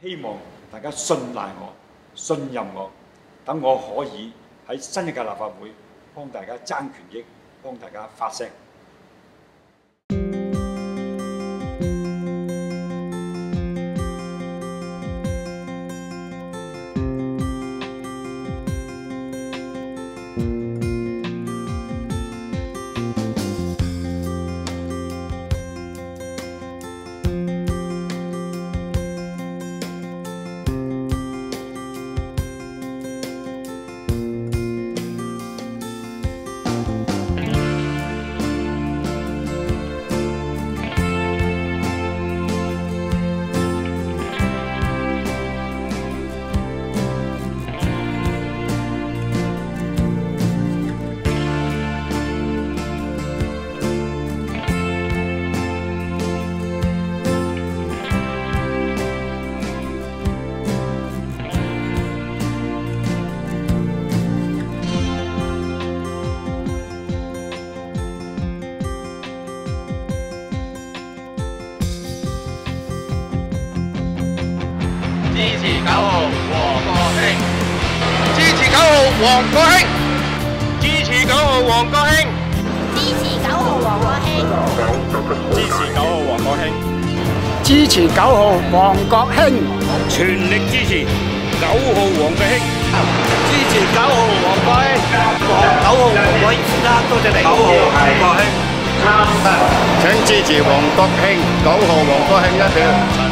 希望大家信賴我、信任我，等我可以喺新一屆立法會幫大家爭權益，幫大家發聲。 支持9號黃國興，支持9號黃國興，支持9號黃國興， 支持9號黃國興， 支持9號黃國興， 支持9號黃國興， 全力支持9號黃國興，支持9號黃國興，9號黃國興先生，多謝你。9號黃國興，請支持黃國興，9號黃國興一票。